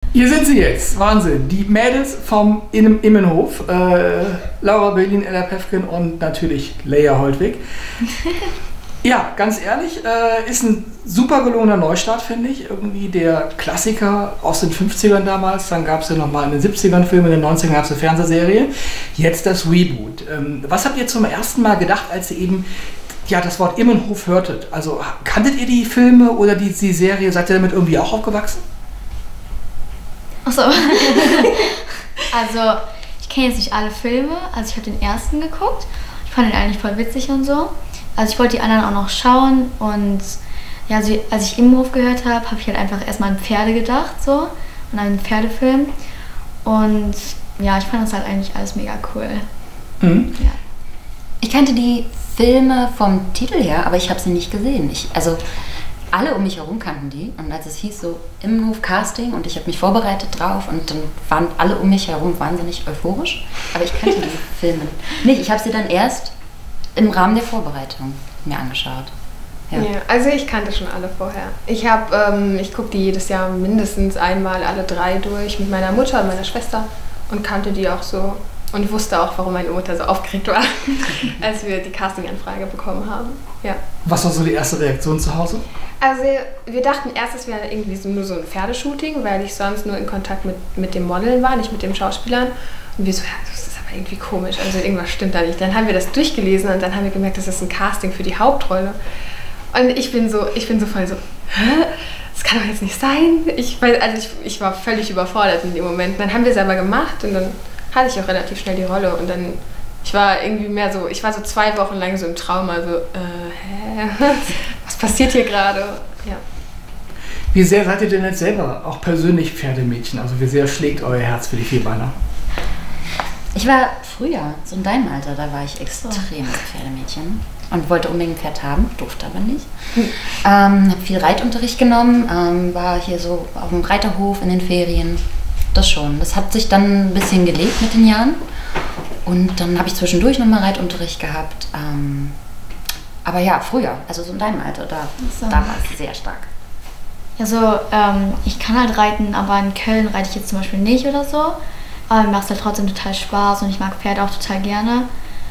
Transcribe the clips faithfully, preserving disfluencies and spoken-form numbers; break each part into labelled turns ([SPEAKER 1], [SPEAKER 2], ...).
[SPEAKER 1] Hier sind sie jetzt, Wahnsinn. Die Mädels vom Im Immenhof, äh, Laura Berlin, Ella Päffgen und natürlich Leia Holtwig. Ja, ganz ehrlich, äh, ist ein super gelungener Neustart, finde ich. Irgendwie der Klassiker aus den fünfzigern damals, dann gab es ja nochmal in den siebzigern Filme, in den neunzigern gab es eine Fernsehserie. Jetzt das Reboot. Ähm, was habt ihr zum ersten Mal gedacht, als ihr eben ja, das Wort Immenhof hörtet? Also kanntet ihr die Filme oder die, die Serie? Seid ihr damit irgendwie auch aufgewachsen?
[SPEAKER 2] Achso. Also, ich kenne jetzt nicht alle Filme. Also, ich habe den ersten geguckt. Ich fand den eigentlich voll witzig und so. Also, ich wollte die anderen auch noch schauen. Und ja, also, als ich Immenhof gehört habe, habe ich halt einfach erstmal an Pferde gedacht, so. An einen Pferdefilm. Und ja, ich fand das halt eigentlich alles mega cool.
[SPEAKER 3] Mhm. Ja. Ich kannte die Filme vom Titel her, aber ich habe sie nicht gesehen. Ich, also alle um mich herum kannten die und als es hieß so Immenhof Casting und ich habe mich vorbereitet drauf und dann waren alle um mich herum wahnsinnig euphorisch, aber ich kannte die Filme nicht. Ich habe sie dann erst im Rahmen der Vorbereitung mir angeschaut.
[SPEAKER 4] Ja. Ja, also ich kannte schon alle vorher. Ich habe, ähm, ich gucke die jedes Jahr mindestens einmal alle drei durch mit meiner Mutter und meiner Schwester und kannte die auch so. Und wusste auch, warum meine Mutter so aufgeregt war, als wir die Casting-Anfrage bekommen haben. Ja.
[SPEAKER 1] Was war so die erste Reaktion zu Hause?
[SPEAKER 4] Also wir dachten erst, es wäre irgendwie so, nur so ein Pferdeshooting, weil ich sonst nur in Kontakt mit, mit dem Modeln war, nicht mit den Schauspielern. Und wir so, ja, das ist aber irgendwie komisch, also irgendwas stimmt da nicht. Dann haben wir das durchgelesen und dann haben wir gemerkt, das ist ein Casting für die Hauptrolle. Und ich bin so, ich bin so voll so, hä? Das kann doch jetzt nicht sein. Ich, also ich, ich war völlig überfordert in dem Moment. Dann haben wir es aber gemacht und dann hatte ich auch relativ schnell die Rolle und dann, ich war irgendwie mehr so, ich war so zwei Wochen lang so im Traum, also, äh, hä, was passiert hier gerade? Ja.
[SPEAKER 1] Wie sehr seid ihr denn jetzt selber auch persönlich Pferdemädchen? Also wie sehr schlägt euer Herz für die Vierbeiner?
[SPEAKER 3] Ich war früher, so in deinem Alter, da war ich extremes Pferdemädchen und wollte unbedingt ein Pferd haben, durfte aber nicht. Hm. Ähm, habe viel Reitunterricht genommen, ähm, war hier so auf dem Reiterhof in den Ferien. Das schon. Das hat sich dann ein bisschen gelegt mit den Jahren. Und dann habe ich zwischendurch nochmal Reitunterricht gehabt. Ähm, aber ja, früher, also so in deinem Alter, da, so. da war es sehr stark.
[SPEAKER 2] Ja, so, ähm, ich kann halt reiten, aber in Köln reite ich jetzt zum Beispiel nicht oder so. Aber mir macht es halt trotzdem total Spaß und ich mag Pferde auch total gerne.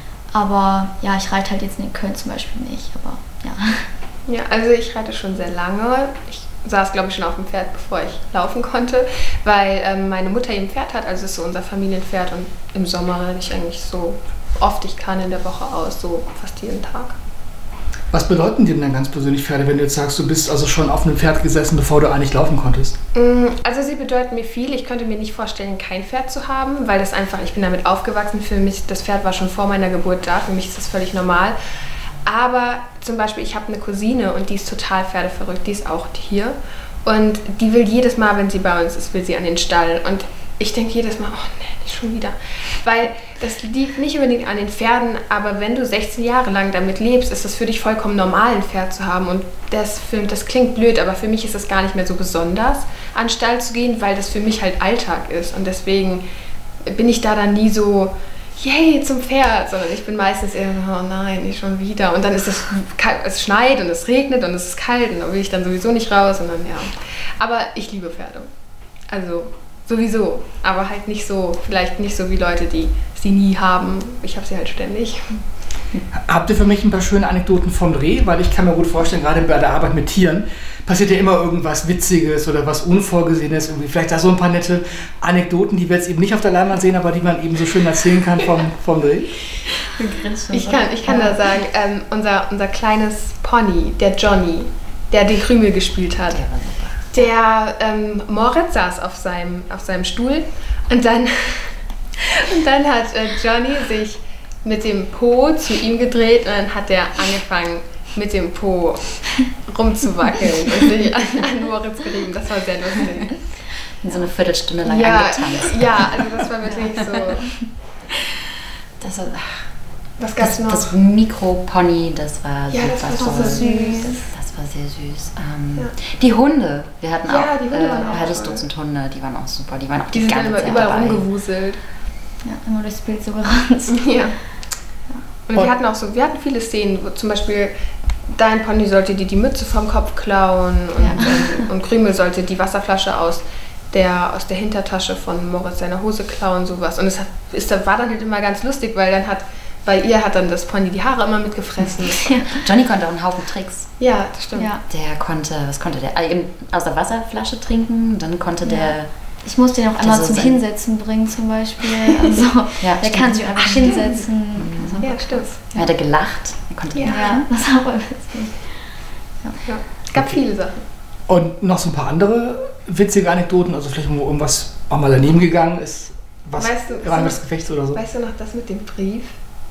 [SPEAKER 2] Aber ja, ich reite halt jetzt in Köln zum Beispiel nicht, aber ja.
[SPEAKER 4] Ja, also ich reite schon sehr lange. Ich saß, glaube ich, schon auf dem Pferd, bevor ich laufen konnte, weil ähm, meine Mutter eben Pferd hat, also es ist so unser Familienpferd und im Sommer reite ich eigentlich so oft ich kann in der Woche aus, so fast jeden Tag.
[SPEAKER 1] Was bedeuten dir denn dann ganz persönlich Pferde, wenn du jetzt sagst, du bist also schon auf einem Pferd gesessen, bevor du eigentlich laufen konntest?
[SPEAKER 4] Also sie bedeuten mir viel. Ich könnte mir nicht vorstellen, kein Pferd zu haben, weil das einfach, ich bin damit aufgewachsen. Für mich, das Pferd war schon vor meiner Geburt da, für mich ist das völlig normal. Aber zum Beispiel, ich habe eine Cousine und die ist total pferdeverrückt, die ist auch hier. Und die will jedes Mal, wenn sie bei uns ist, will sie an den Stall. Und ich denke jedes Mal, oh nee, nicht schon wieder. Weil das liegt nicht unbedingt an den Pferden, aber wenn du sechzehn Jahre lang damit lebst, ist es für dich vollkommen normal, ein Pferd zu haben. Und das, für, das klingt blöd, aber für mich ist es gar nicht mehr so besonders, an den Stall zu gehen, weil das für mich halt Alltag ist. Und deswegen bin ich da dann nie so, yay, zum Pferd, sondern ich bin meistens eher so, oh nein, nicht schon wieder. Und dann ist es, es schneit und es regnet und es ist kalt und da will ich dann sowieso nicht raus. Und dann, ja. Aber ich liebe Pferde. Also sowieso, aber halt nicht so, vielleicht nicht so wie Leute, die sie nie haben. Ich habe sie halt ständig.
[SPEAKER 1] Habt ihr für mich ein paar schöne Anekdoten vom Dreh? Weil ich kann mir gut vorstellen, gerade bei der Arbeit mit Tieren passiert ja immer irgendwas Witziges oder was Unvorgesehenes. Irgendwie. Vielleicht da so ein paar nette Anekdoten, die wir jetzt eben nicht auf der Leinwand sehen, aber die man eben so schön erzählen kann vom, vom Dreh.
[SPEAKER 4] Ich kann, ich kann da sagen, ähm, unser, unser kleines Pony, der Johnny, der die Krümel gespielt hat, der ähm, Moritz saß auf seinem, auf seinem Stuhl und dann, und dann hat äh, Johnny sich mit dem Po zu ihm gedreht und dann hat er angefangen mit dem Po rumzuwackeln und sich an, an Moritz gerieben. Das war sehr lustig.
[SPEAKER 3] So eine Viertelstunde lang
[SPEAKER 4] ja,
[SPEAKER 3] angetanzt.
[SPEAKER 4] Ja, also das war wirklich so.
[SPEAKER 3] Das war,
[SPEAKER 4] Was gab's
[SPEAKER 3] das,
[SPEAKER 4] noch?
[SPEAKER 3] das Mikropony, das war
[SPEAKER 4] ja,
[SPEAKER 3] super
[SPEAKER 4] das war
[SPEAKER 3] toll.
[SPEAKER 4] so süß.
[SPEAKER 3] Das, das war sehr süß. Ähm,
[SPEAKER 4] ja.
[SPEAKER 3] Die Hunde, wir hatten
[SPEAKER 4] ja,
[SPEAKER 3] auch
[SPEAKER 4] die Hunde
[SPEAKER 3] äh,
[SPEAKER 4] waren auch
[SPEAKER 3] ein halbes
[SPEAKER 4] toll.
[SPEAKER 3] Dutzend Hunde, die waren auch super. Die waren auch die,
[SPEAKER 4] die
[SPEAKER 3] ganze
[SPEAKER 4] sind immer
[SPEAKER 3] Zeit
[SPEAKER 4] überall
[SPEAKER 3] dabei.
[SPEAKER 4] rumgewuselt.
[SPEAKER 2] Ja, immer durchs Bild so gerannt.
[SPEAKER 4] Ja. Und wir hatten auch so, wir hatten viele Szenen, wo zum Beispiel dein Pony sollte dir die Mütze vom Kopf klauen und,
[SPEAKER 2] ja.
[SPEAKER 4] und, und Krümel sollte die Wasserflasche aus der aus der Hintertasche von Moritz seine Hose klauen, sowas. Und es hat, ist, war dann halt immer ganz lustig, weil dann hat, bei ihr hat dann das Pony die Haare immer mitgefressen.
[SPEAKER 3] Ja. Johnny konnte auch einen Haufen Tricks.
[SPEAKER 4] Ja, das stimmt. Ja.
[SPEAKER 3] Der konnte, was konnte der? Also aus der Wasserflasche trinken, dann konnte ja. der...
[SPEAKER 2] Ich musste ihn auch einmal so zum Hinsetzen bringen zum Beispiel. Also
[SPEAKER 3] ja,
[SPEAKER 2] der
[SPEAKER 3] stimmt.
[SPEAKER 2] kann sich einfach hinsetzen.
[SPEAKER 4] Mhm. Ja, stimmt.
[SPEAKER 3] Er hat gelacht. Er konnte
[SPEAKER 2] ja,
[SPEAKER 3] lachen.
[SPEAKER 2] das war voll witzig.
[SPEAKER 4] Ja. Ja. Es gab okay. viele Sachen.
[SPEAKER 1] Und noch so ein paar andere witzige Anekdoten, also vielleicht irgendwo irgendwas auch mal daneben gegangen ist, was
[SPEAKER 4] weißt du,
[SPEAKER 1] gerade des Gefechts oder so.
[SPEAKER 4] Weißt du noch das mit dem Brief?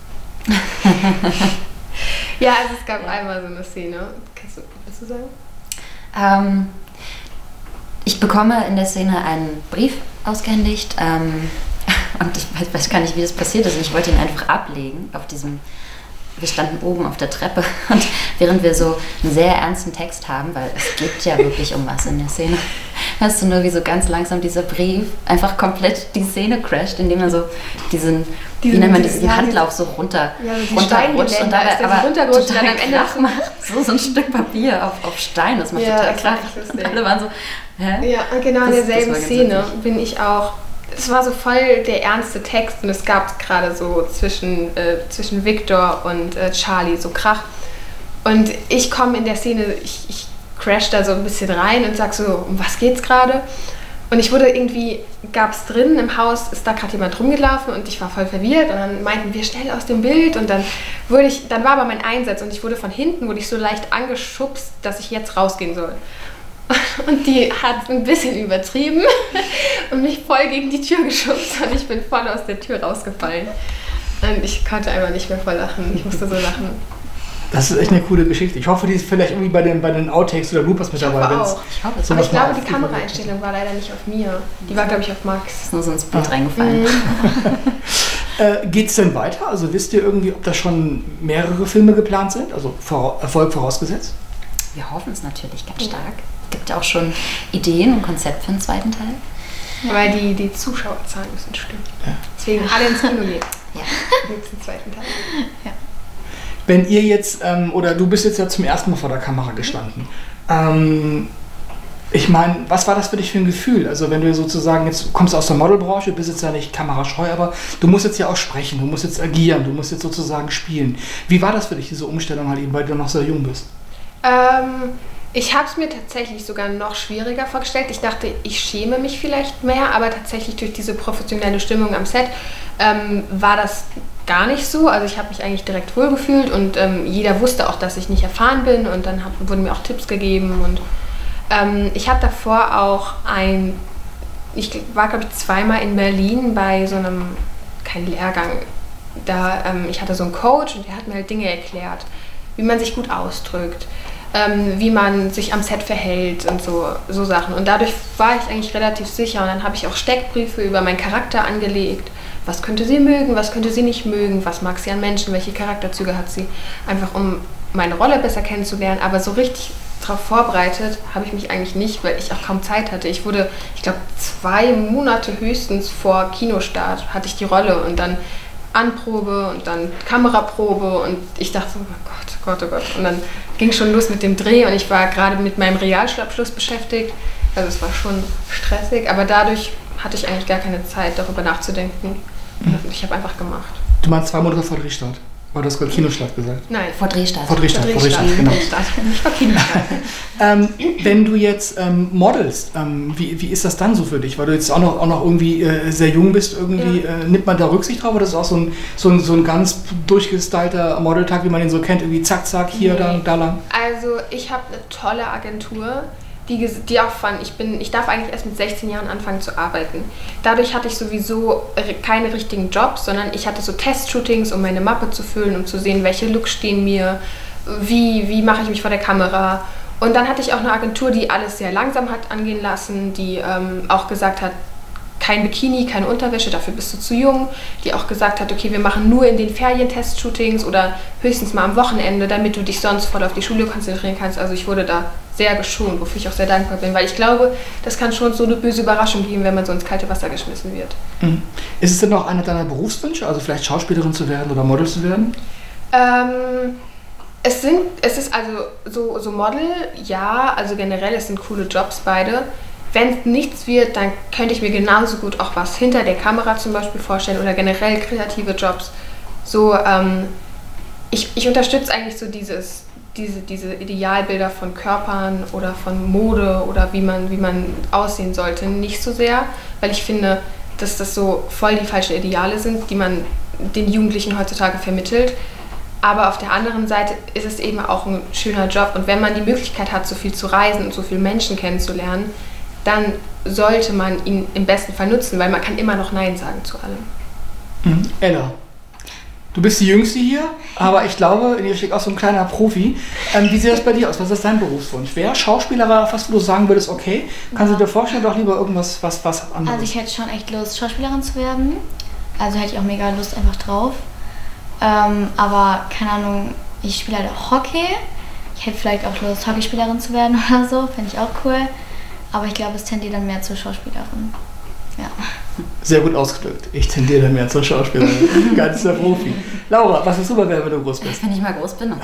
[SPEAKER 4] Ja, also es gab einmal so eine Szene. Kannst du, willst du sagen?
[SPEAKER 3] Ähm, ich bekomme in der Szene einen Brief ausgehändigt ähm, und ich weiß, weiß gar nicht, wie das passiert ist. Ich wollte ihn einfach ablegen auf diesem... Wir standen oben auf der Treppe und während wir so einen sehr ernsten Text haben, weil es geht ja wirklich um was in der Szene, hörst du nur, wie so ganz langsam dieser Brief einfach komplett die Szene crasht, indem er so diesen, diesen wie nennt man diesen ja, Handlauf so runter,
[SPEAKER 4] ja,
[SPEAKER 3] runterrutscht und dabei aber
[SPEAKER 4] runtergerutscht
[SPEAKER 3] total
[SPEAKER 4] und am Ende
[SPEAKER 3] Krach macht. So, so ein Stück Papier auf, auf Stein, das macht
[SPEAKER 4] ja,
[SPEAKER 3] total
[SPEAKER 4] das
[SPEAKER 3] Krach. Und alle waren so, hä?
[SPEAKER 4] Ja, genau in
[SPEAKER 3] das,
[SPEAKER 4] derselben
[SPEAKER 3] das
[SPEAKER 4] Szene bin ich auch. Es war so voll der ernste Text und es gab gerade so zwischen, äh, zwischen Victor und äh, Charlie so Krach. Und ich komme in der Szene, ich, ich crash da so ein bisschen rein und sag so, um was geht's gerade? Und ich wurde irgendwie, gab es drin im Haus, ist da gerade jemand rumgelaufen und ich war voll verwirrt und dann meinten wir schnell aus dem Bild und dann wurde ich, dann war aber mein Einsatz und ich wurde von hinten, wurde ich so leicht angeschubst, dass ich jetzt rausgehen soll. Und die hat ein bisschen übertrieben und mich voll gegen die Tür geschubst und ich bin voll aus der Tür rausgefallen. Und ich konnte einfach nicht mehr voll lachen. Ich musste so lachen.
[SPEAKER 1] Das ist echt eine coole Geschichte. Ich hoffe, die ist vielleicht irgendwie bei den, bei den Outtakes oder Bloopers mit dabei.
[SPEAKER 4] Ich hoffe auch.
[SPEAKER 3] Ich hoffe,
[SPEAKER 4] aber ich glaube, die Kameraeinstellung war leider nicht auf mir. Die war, glaube ich, auf Max.
[SPEAKER 3] Ist nur so ins Bild ah. reingefallen.
[SPEAKER 4] Mhm.
[SPEAKER 1] äh, Geht es denn weiter? Also wisst ihr irgendwie, ob da schon mehrere Filme geplant sind? Also vor, Erfolg vorausgesetzt?
[SPEAKER 3] Wir hoffen es natürlich ganz stark. Es gibt ja auch schon Ideen und Konzept für den zweiten Teil.
[SPEAKER 4] Ja. Weil die, die Zuschauerzahlen müssen stimmen. Ja. Deswegen alle ins Kino gehen.
[SPEAKER 3] Ja.
[SPEAKER 4] Gibt es den zweiten Teil.
[SPEAKER 2] Ja.
[SPEAKER 1] Wenn ihr jetzt, ähm, oder du bist jetzt ja zum ersten Mal vor der Kamera gestanden. Ähm, ich meine, was war das für dich für ein Gefühl? Also wenn du sozusagen, jetzt kommst aus der Modelbranche, bist jetzt ja nicht kamerascheu, aber du musst jetzt ja auch sprechen, du musst jetzt agieren, du musst jetzt sozusagen spielen. Wie war das für dich, diese Umstellung halt eben, weil du noch sehr jung bist?
[SPEAKER 4] Ähm... Ich habe es mir tatsächlich sogar noch schwieriger vorgestellt. Ich dachte, ich schäme mich vielleicht mehr, aber tatsächlich durch diese professionelle Stimmung am Set ähm, war das gar nicht so. Also ich habe mich eigentlich direkt wohlgefühlt und ähm, jeder wusste auch, dass ich nicht erfahren bin und dann hab, wurden mir auch Tipps gegeben. Und ähm, ich hatte davor auch ein, ich war glaube ich zweimal in Berlin bei so einem, kein Lehrgang, da ähm, ich hatte so einen Coach und der hat mir halt Dinge erklärt, wie man sich gut ausdrückt. Ähm, wie man sich am Set verhält und so, so Sachen. Und dadurch war ich eigentlich relativ sicher. Und dann habe ich auch Steckbriefe über meinen Charakter angelegt. Was könnte sie mögen, was könnte sie nicht mögen, was mag sie an Menschen, welche Charakterzüge hat sie. Einfach um meine Rolle besser kennenzulernen. Aber so richtig darauf vorbereitet habe ich mich eigentlich nicht, weil ich auch kaum Zeit hatte. Ich wurde, ich glaube, zwei Monate höchstens vor Kinostart hatte ich die Rolle und dann Anprobe und dann Kameraprobe und ich dachte so, oh Gott, oh Gott, oh Gott. Und dann ging schon los mit dem Dreh und ich war gerade mit meinem Realschulabschluss beschäftigt. Also es war schon stressig, aber dadurch hatte ich eigentlich gar keine Zeit, darüber nachzudenken. Mhm. Ich habe einfach gemacht.
[SPEAKER 1] Du meinst zwei Monate vor Drehstart? Oder du hast gerade Kinostart gesagt?
[SPEAKER 4] Nein.
[SPEAKER 3] Vor Drehstart.
[SPEAKER 1] Vor Drehstart, vor Drehstart,
[SPEAKER 4] vor
[SPEAKER 1] Drehstart genau.
[SPEAKER 4] Nicht vor Kinostart.
[SPEAKER 1] ähm, wenn du jetzt ähm, modelst, ähm, wie, wie ist das dann so für dich? Weil du jetzt auch noch, auch noch irgendwie äh, sehr jung bist, irgendwie ja. äh, nimmt man da Rücksicht drauf? Oder ist das auch so ein, so ein, so ein ganz durchgestylter Modeltag, wie man ihn so kennt, irgendwie zack, zack, hier, nee. da, da lang?
[SPEAKER 4] Also ich habe eine tolle Agentur, die, die auch fand, ich bin, ich darf eigentlich erst mit sechzehn Jahren anfangen zu arbeiten. Dadurch hatte ich sowieso keine richtigen Jobs, sondern ich hatte so Testshootings, um meine Mappe zu füllen, um zu sehen, welche Looks stehen mir, wie, wie mache ich mich vor der Kamera. Und dann hatte ich auch eine Agentur, die alles sehr langsam hat angehen lassen, die ähm, auch gesagt hat, kein Bikini, keine Unterwäsche, dafür bist du zu jung. Die auch gesagt hat, okay, wir machen nur in den Ferien Testshootings oder höchstens mal am Wochenende, damit du dich sonst voll auf die Schule konzentrieren kannst. Also ich wurde da sehr geschont, wofür ich auch sehr dankbar bin, weil ich glaube, das kann schon so eine böse Überraschung geben, wenn man so ins kalte Wasser geschmissen wird.
[SPEAKER 1] Mhm. Ist es denn auch einer deiner Berufswünsche, also vielleicht Schauspielerin zu werden oder Model zu werden?
[SPEAKER 4] Ähm, es sind, es ist also so, so Model, ja, also generell, es sind coole Jobs beide. wenn es nichts wird, dann könnte ich mir genauso gut auch was hinter der Kamera zum Beispiel vorstellen oder generell kreative Jobs. So, ähm, ich, ich unterstütze eigentlich so dieses, diese, diese Idealbilder von Körpern oder von Mode oder wie man, wie man aussehen sollte nicht so sehr, weil ich finde, dass das so voll die falschen Ideale sind, die man den Jugendlichen heutzutage vermittelt. Aber auf der anderen Seite ist es eben auch ein schöner Job. Und wenn man die Möglichkeit hat, so viel zu reisen und so viele Menschen kennenzulernen, dann sollte man ihn im besten Fall nutzen, weil man kann immer noch Nein sagen zu allem.
[SPEAKER 1] Mhm. Ella, du bist die Jüngste hier, aber ich glaube, in dir steckt auch so ein kleiner Profi. Ähm, wie sieht das bei dir aus? Was ist dein Berufswunsch? Wäre Schauspieler fast, wo du sagen würdest, okay, kannst du dir vorstellen, doch lieber irgendwas was, was anderes?
[SPEAKER 2] Also ich hätte schon echt Lust, Schauspielerin zu werden. Also hätte ich auch mega Lust einfach drauf. Ähm, aber keine Ahnung, ich spiele halt auch Hockey. Ich hätte vielleicht auch Lust, Hockeyspielerin zu werden oder so, fände ich auch cool. Aber ich glaube, es tendiert dann mehr zur Schauspielerin. Ja.
[SPEAKER 1] Sehr gut ausgedrückt. Ich tendiere dann mehr zur Schauspielerin. Ganz der Profi. Laura, was ist super, wenn du groß bist?
[SPEAKER 3] Wenn ich mal groß bin.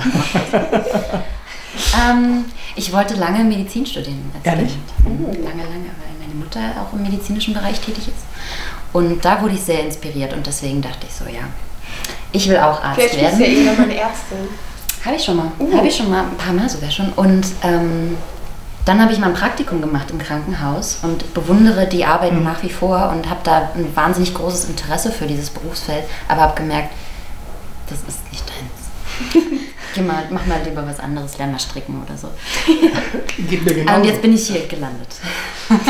[SPEAKER 3] ähm, ich wollte lange Medizin studieren. Als
[SPEAKER 1] Ehrlich?
[SPEAKER 3] Kind. Mhm, lange, lange, weil meine Mutter auch im medizinischen Bereich tätig ist. Und da wurde ich sehr inspiriert und deswegen dachte ich so, ja, ich will auch Arzt
[SPEAKER 4] Vielleicht
[SPEAKER 3] werden.
[SPEAKER 4] Vielleicht bist du ja irgendwann eine Ärztin.
[SPEAKER 3] Habe ich schon mal.
[SPEAKER 4] Uh.
[SPEAKER 3] Habe ich schon mal, ein paar Mal sogar schon. Und ähm, dann habe ich mal ein Praktikum gemacht im Krankenhaus und bewundere die Arbeit mhm. nach wie vor und habe da ein wahnsinnig großes Interesse für dieses Berufsfeld, aber habe gemerkt, das ist nicht deins. Geh mal, mach mal lieber was anderes, lern mal stricken oder so.
[SPEAKER 1] Geht mir genau.
[SPEAKER 3] Und jetzt bin ich hier gelandet.